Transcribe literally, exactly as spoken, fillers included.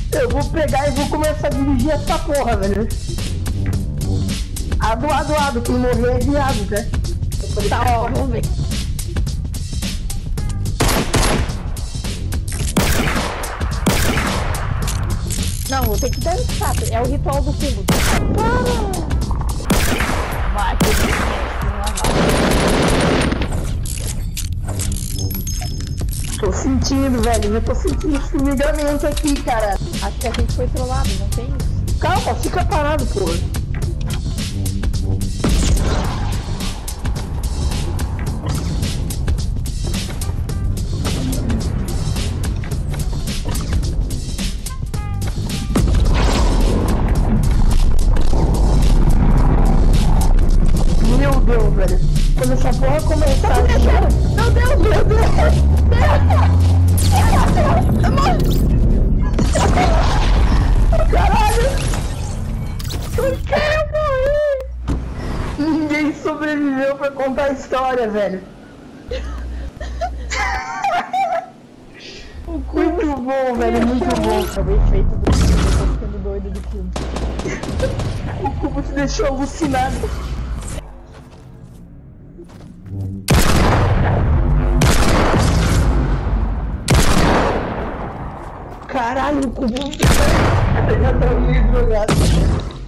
Eu vou pegar e vou começar a dirigir essa porra, velho. Ado, ado, ado, quem morrer é viado, né? Tá, ó, vamos ver. Não, vou ter que dançar. É o ritual do cubo. Para! Vai, Tô sentindo, velho. Eu tô sentindo formigamento aqui, cara. acho que a gente foi trollado, não tem isso? Calma, fica parado, porra. Meu Deus, velho. Quando essa porra começar... Meu Deus, meu Deus! Caralho! Por que eu morri? Ninguém sobreviveu pra contar a história, velho. Muito bom, velho, muito bom. Acabei feito do cubo, eu tô ficando doido do cubo. O cubo te deixou alucinado. Caralho, o cubo... Eu já tô meio drogado.